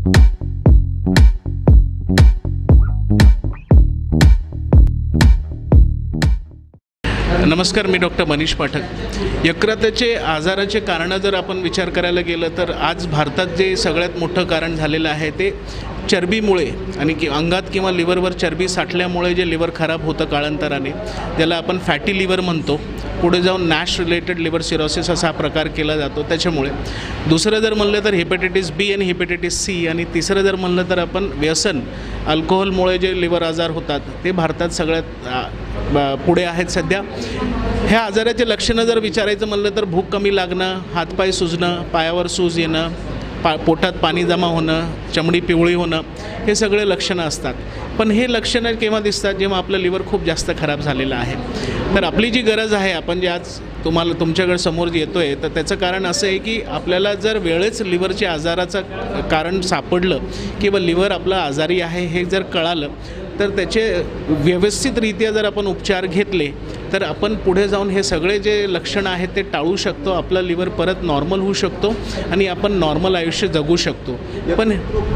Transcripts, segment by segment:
नमस्कार, मी डॉक्टर मनीष पाठक. यकृताचे आजाराचे कारणं जर आपण विचार करायला गेलं तर आज भारतात जे सगळ्यात मोठं कारण झालेलं आहे ते चरबीमुळे आणि अंगात किंवा लिव्हरवर चरबी साठल्यामुळे जे लिव्हर खराब होतं काळांतराने, ज्याला आपण फॅटी लिव्हर म्हणतो. पुढे जाऊन नॅश रिलेटेड लिव्हर सिरोसिस असा प्रकार केला जातो त्याच्यामुळे. दुसरं जर म्हणलं तर हेपॅटायटिस बी आणि हेपॅटायटिस सी, आणि तिसरं जर म्हणलं तर आपण व्यसन अल्कोहोलमुळे जे लिव्हर आजार होतात ते भारतात सगळ्यात पुढे आहेत सध्या. ह्या आजाराचे लक्षणं जर विचारायचं म्हणलं तर भूक कमी लागणं, हातपाय सुजणं, पायावर सूज येणं, पोटात पाणी जमा होणं, चमडी पिवळी होणं, हे सगळे लक्षणं असतात. पण हे लक्षणं केव्हा दिसतात? जेव्हा आपलं लिव्हर खूप जास्त खराब झालेलं आहे. तर आपली जी गरज आहे, आपण जे आज तुमच्याकडे समोर येतो आहे, तर त्याचं कारण असं आहे की आपल्याला जर वेळेच लिव्हरच्या आजाराचं कारण सापडलं किंवा लिव्हर आपलं आजारी आहे हे जर कळालं तर त्याचे व्यवस्थितरित्या जर आपण उपचार घेतले तर आपण पुढे जाऊन हे सगळे जे लक्षणं आहेत ते टाळू शकतो. आपला लिव्हर परत नॉर्मल होऊ शकतो आणि आपण नॉर्मल आयुष्य जगू शकतो. पण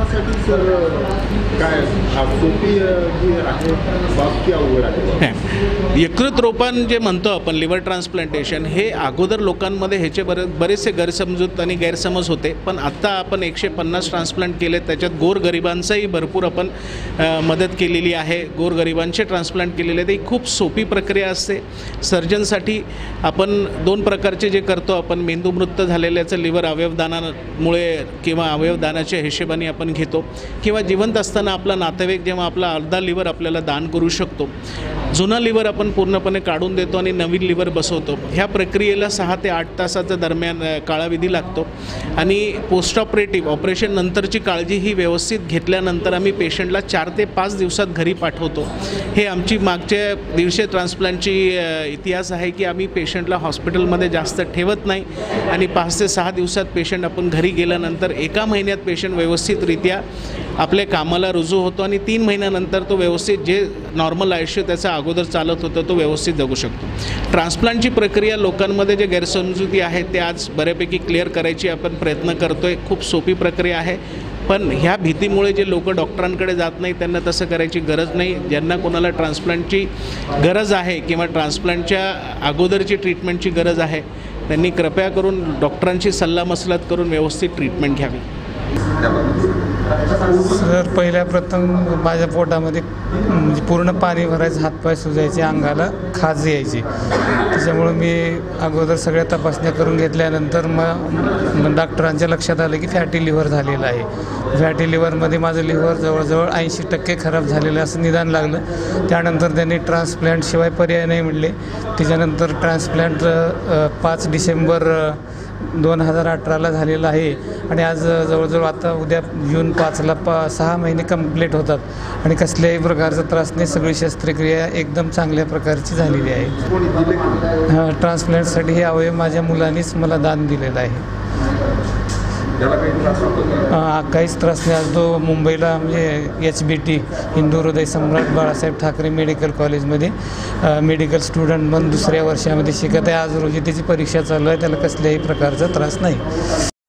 यकृत रोपण जे म्हणतो आपण, लिव्हर ट्रान्सप्लांटेशन, हे अगोदर लोकांमध्ये ह्याचे बरेचसे गैरसमजूत आणि गैरसमज होते. पण आत्ता आपण 150 ट्रान्सप्लांट केले, त्याच्यात गोरगरिबांचाही भरपूर आपण मदत केलेली आहे. गोरगरिबांचे ट्रान्सप्लांट केलेले, ते खूप सोपी प्रक्रिया असते. सर्जनसाठी आपण 2 प्रकारचे जे करतो आपण, मेंदूमृत झालेल्याचं लिव्हर अवयवदानामुळे किंवा अवयवदानाच्या हिशोबाने आपण घेतो, किंवा जिवंत असताना आपला नातेवाईक जेव्हा आपला अर्धा लिव्हर आपल्याला दान करू शकतो. जुना लिव्हर आपण पूर्णपणे काढून देतो आणि नवीन लिव्हर बसवतो. ह्या प्रक्रियेला 6 ते 8 तासाचा दरम्यान कालावधी लागतो. आणि पोस्ट ऑपरेटिव्ह ऑपरेशन नंतरची काळजी ही व्यवस्थित घेतल्यानंतर आम्ही पेशंटला 4 ते 5 दिवसात घरी पाठवतो. हे आमची मागच्या 150 ट्रान्सप्लांटची इतिहास आहे की आम्ही पेशंटला हॉस्पिटलमध्ये जास्त ठेवत नाही आणि 5 ते 6 दिवसात पेशंट आपण घरी गेल्यानंतर 1 महिन्यात पेशंट व्यवस्थितरित्या आपल्या कामाला रुजू होतो आणि 3 महिन्यानंतर तो व्यवस्थित जे नॉर्मल आयुष्य त्याचं अगोदर चालत होतं तो व्यवस्थित जगू शकतो. ट्रान्सप्लांटची प्रक्रिया लोकांमध्ये जे गैरसमजुती आहेत ते आज बऱ्यापैकी क्लिअर करायची आपण प्रयत्न करतो आहे. खूप सोपी प्रक्रिया आहे. पण ह्या भीतीमुळे जे लोक डॉक्टरांकडे जात नाही त्यांना तसं करायची गरज नाही. ज्यांना कोणाला ट्रान्सप्लांटची गरज आहे किंवा ट्रान्सप्लांटच्या अगोदरची ट्रीटमेंटची गरज आहे त्यांनी कृपया करून डॉक्टरांची सल्लामसलत करून व्यवस्थित ट्रीटमेंट घ्यावी. सर, पहिल्या प्रथम माझ्या पोटामध्ये म्हणजे पूर्ण पाणी भरायचं, हातपाय सुजायचे, अंगाला खाज यायची. त्याच्यामुळं मी अगोदर सगळ्या तपासण्या करून घेतल्यानंतर मग डॉक्टरांच्या लक्षात आलं की फॅटी लिव्हर झालेलं आहे. फॅटी लिव्हरमध्ये माझं लिव्हर जवळजवळ 80% खराब झालेलं असं निदान लागलं. त्यानंतर त्यांनी ट्रान्सप्लांटशिवाय पर्याय नाही म्हणले. त्याच्यानंतर ट्रान्सप्लांट 5 डिसेंबर 2018ला झालेलं आहे आणि आज जवळजवळ आता उद्या जून 5ला 6 महिने कंप्लीट होतात आणि कसल्याही प्रकारचा त्रास नाही. सगळी शस्त्रक्रिया एकदम चांगल्या प्रकारची झालेली आहे. ट्रान्सप्लांटसाठी हे अवयव माझ्या मुलांनीच मला दान दिलेलं आहे. काहीच त्रास नाही. आज तो मुंबईला म्हणजे HBT हिंदू हृदय सम्राट बाळासाहेब ठाकरे मेडिकल कॉलेजमध्ये मेडिकल स्टुडंट म्हणून 2ऱ्या वर्षामध्ये शिकत आहे. आज रोजी त्याची परीक्षा चालू आहे. त्याला कसल्याही प्रकारचा त्रास नाही.